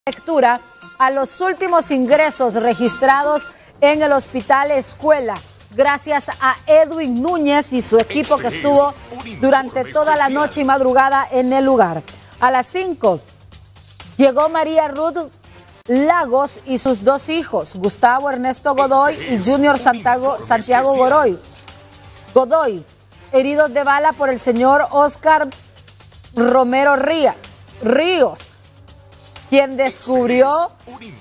Lectura a los últimos ingresos registrados en el Hospital Escuela, gracias a Edwin Núñez y su equipo que estuvo durante toda la noche y madrugada en el lugar. A las 5 llegó María Ruth Lagos y sus dos hijos, Gustavo Ernesto Godoy y Junior Santiago Godoy, heridos de bala por el señor Oscar Romero Ríos, quien descubrió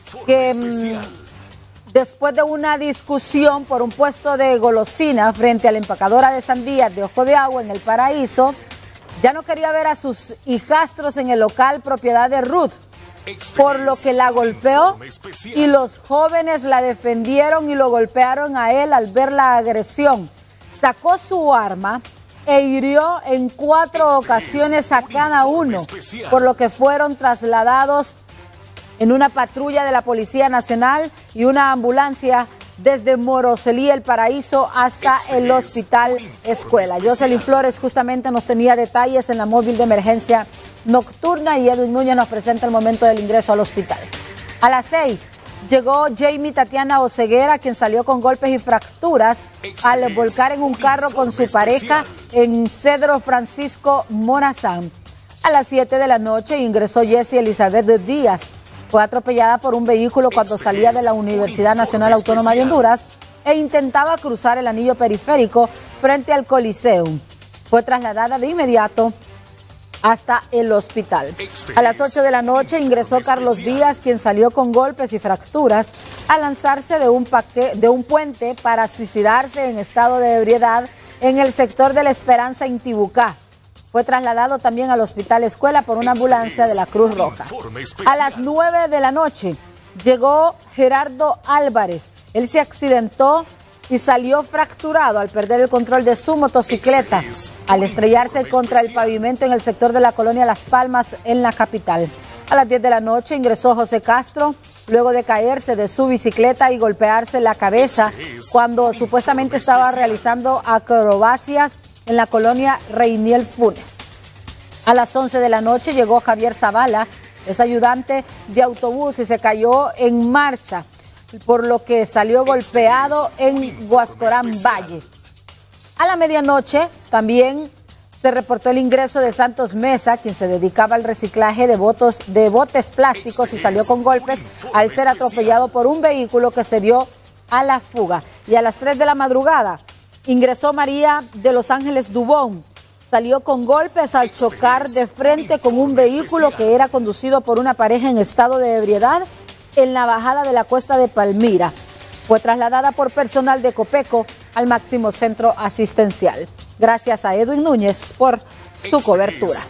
que después de una discusión por un puesto de golosina frente a la empacadora de sandías de Ojo de Agua en El Paraíso, ya no quería ver a sus hijastros en el local propiedad de Ruth, por lo que la golpeó y los jóvenes la defendieron y lo golpearon a él al ver la agresión. Sacó su arma e hirió en 4 ocasiones a cada uno, por lo que fueron trasladados en una patrulla de la Policía Nacional y una ambulancia desde Moroselí, El Paraíso, hasta el Hospital Escuela. Jocelyn Flores justamente nos tenía detalles en la móvil de emergencia nocturna y Edwin Núñez nos presenta el momento del ingreso al hospital. A las 6 llegó Jamie Tatiana Oseguera, quien salió con golpes y fracturas al volcar en un carro con su pareja en Cedro Francisco Morazán. A las 7 de la noche ingresó Jessie Elizabeth Díaz. Fue atropellada por un vehículo cuando salía de la Universidad Nacional Autónoma de Honduras e intentaba cruzar el anillo periférico frente al Coliseum. Fue trasladada de inmediato hasta el hospital. A las 8 de la noche ingresó Carlos Díaz, quien salió con golpes y fracturas al lanzarse de un puente para suicidarse en estado de ebriedad en el sector de La Esperanza, en Tibucá. Fue trasladado también al Hospital Escuela por una ambulancia de la Cruz Roja. A las 9 de la noche llegó Gerardo Álvarez. Él se accidentó y salió fracturado al perder el control de su motocicleta al estrellarse contra el pavimento en el sector de la colonia Las Palmas, en la capital. A las 10 de la noche ingresó José Castro luego de caerse de su bicicleta y golpearse la cabeza cuando supuestamente estaba realizando acrobacias en la colonia Reiniel Funes. A las 11 de la noche llegó Javier Zavala, es ayudante de autobús y se cayó en marcha, por lo que salió golpeado en Huascorán Valle. A la medianoche también se reportó el ingreso de Santos Mesa, quien se dedicaba al reciclaje de botes plásticos y salió con golpes al ser atropellado por un vehículo que se dio a la fuga. Y a las 3 de la madrugada ingresó María de Los Ángeles Dubón. Salió con golpes al chocar de frente con un vehículo que era conducido por una pareja en estado de ebriedad en la bajada de la Cuesta de Palmira. Fue trasladada por personal de Copeco al máximo centro asistencial. Gracias a Edwin Núñez por su cobertura.